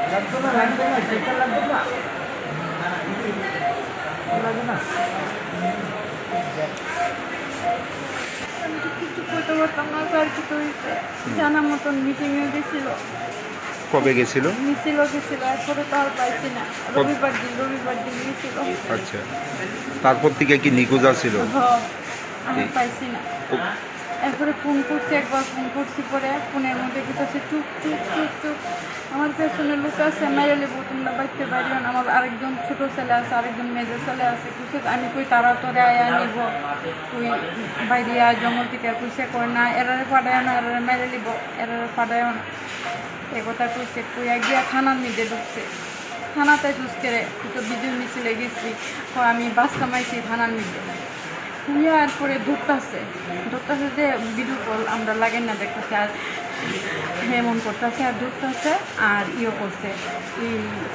কিছু করতে পারতাম না, স্যার কিছু জানা মতন মিটিংয়ে গেছিল। কবে গেছিল? গেছিল, এরপরে তো আর পাইছি না। রবিবার দিন গেছিল। আচ্ছা, তারপর থেকে কি নিখোঁজ ছিল? আমি পাইছি না। এরপরে ফোন করছি, একবার ফোন করছি, পরে ফোনের মধ্যে কিছু আছে চুপ চুপ চুপ চুপ। আমার পেছনে লোক আছে, মাইরে লেবো তোমরা বাড়িতে বাইরে। আমার আরেকজন ছোটো ছেলে আছে, আরেকজন মেজর ছেলে আছে। কিছু আমি কই তারা তোরে আয়া নিব, তুই বাইরে আয় জঙ্গল থেকে। কইসে কয় না, এরারে ফাটায় না, এরারে মাইরে লিব, এরারে ফাটায় না। এ কথা কইছে, কইয়া গিয়া থানার মধ্যে ঢুকছে। থানাতে ঢুকছে রে, তুই তো বিজয় মিছিলে গেছি। আমি বাস কামাইছি থানার মধ্যে। তুইয়া এরপরে ঢুকতেছে যে ভিডিও কল আমরা লাগেন না দেখতেছে, আর এমন করতেছে আর ঢুকতেছে আর ইয়ে করছে, এই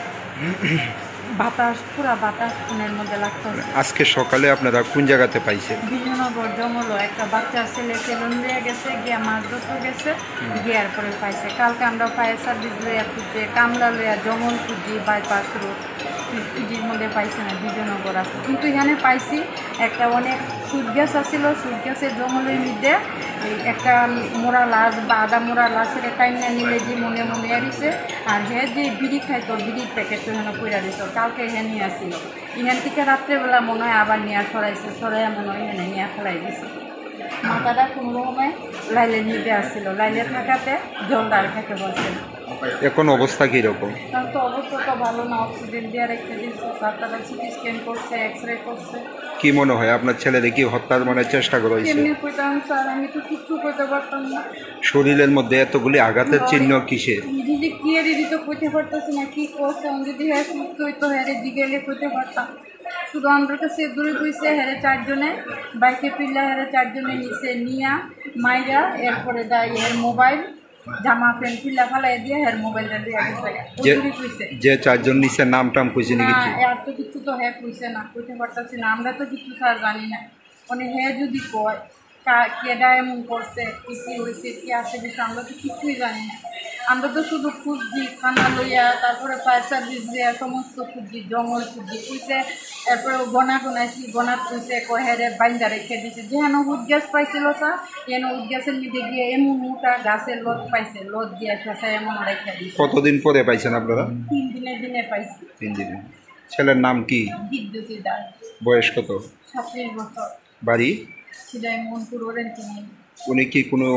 বাতাস, পুরা বাতাস ফোনের মধ্যে লাগতেছে। আজকে সকালে আপনারা কোন জায়গাতে পাইছেন? বিজয়নগর জঙ্গল, একটা বাচ্চা ছেলে সেলুন লিয়ে গেছে, গিয়া মাছ ধরতে গেছে, গিয়ার পরে পাইছে। কালকে আমরা ফায়ার সার্ভিস লইয়া খুঁজছে, কামলা লইয়া জঙ্গল খুঁজি, বাইপাস রোড খুঁজির মধ্যে পাইছে না, বিজয়নগর আছে। কিন্তু এখানে পাইছি একটা অনেক সুট গ্যাস আসছিল, সুট গ্যাসের জঙ্গলের মধ্যে একটা মোড়া লাশ বা আদা মোড়া লাশের টাইমে নিলে যে মনে মনে আরিছে। আর হ্যাঁ যে বিড়ি খাইতো, বিড়ির প্যাকেট তো এখানে পইরা দিত, কালকে এখানে নিয়ে আসছিল। এখান থেকে রাত্রেবেলা মনে হয় আবার নিয়ে সরাইছে, সরাইয়া মনে হয় এখানে নিয়ে ফেলাই দিছে। মাথাটা কোনো রকমে লাইলে নিতে আসছিল, লাইলে থাকাতে জলটা আর খেতে বলছে। এখন অবস্থা কীরকম? কারণ তো অবস্থা তো ভালো না, অক্সিজেন দিয়ে রেখে দিচ্ছে, তারপরে সিটি স্ক্যান করছে, এক্সরে করছে। কি মনে হয় আপনার ছেলেরে কি হত্যার চেষ্টা করা হয়েছে? কেমনি কইতাম স্যার, আমি তো কিচ্ছু করতে পারতাম না। শরীরের মধ্যে এতগুলি আঘাতের চিহ্ন কিসের? দিদি কি এর দিদি তো কইতে পারতেছি না কি করছে। যদি হ্যাঁ সুস্থ হইতো, হ্যাঁ দিগেলে কইতে পারতাম। শুধু আমার কাছে দূরে কইছে হ্যাঁ চারজনে বাইকে পিল্লা, হ্যাঁ চারজনে নিচে নিয়া মাইরা, এরপরে দেয় এর মোবাইল জামা প্যান্ট পিল্লা ফালাই দিয়ে হ্যাঁ মোবাইলটা দিয়ে কইছে। যে চারজন নিচে নাম টাম কইছে নাকি? আর তো কিছু তো হ্যাঁ কইছে না, কইতে পারতেছি না। আমরা তো কিছু স্যার জানি না। মানে হ্যাঁ যদি কয় কেডা এমন করছে, কি হয়েছে, কি আসে দিচ্ছে, আমরা তো কিছুই জানি না। আমরা তো শুধু খুঁজছি থানা লইয়া, তারপরে ফায়ার সার্ভিস দিয়া সমস্ত খুঁজছি, জঙ্গল খুঁজছি কইছে। এরপরে গনা কোনাইছি, গনাত কইছে কহেরে বাইন্দা রেখে দিছে। যেহেন উড গ্যাস পাইছিল স্যার, যেন উড গ্যাসের মধ্যে গিয়ে এমন মোটা গাছের লত পাইছে, লত দিয়ে ফেসা এমন রেখে দিছে। কতদিন পরে পাইছেন আপনারা? 3 দিনে পাইছি। 3 দিনে। ছেলের নাম কি? বিদ্যুৎ দাস। বয়স কত? 37 বছর। বাড়ি? সেটাই মনপুর ওরেন্টিনি। উনি কি কোনো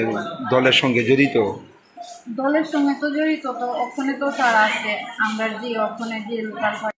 দলের সঙ্গে জড়িত? দলের সঙ্গে তো জড়িত, তো ওখানে তো স্যার আছে, আমরা যে ওখানে যে লোকাল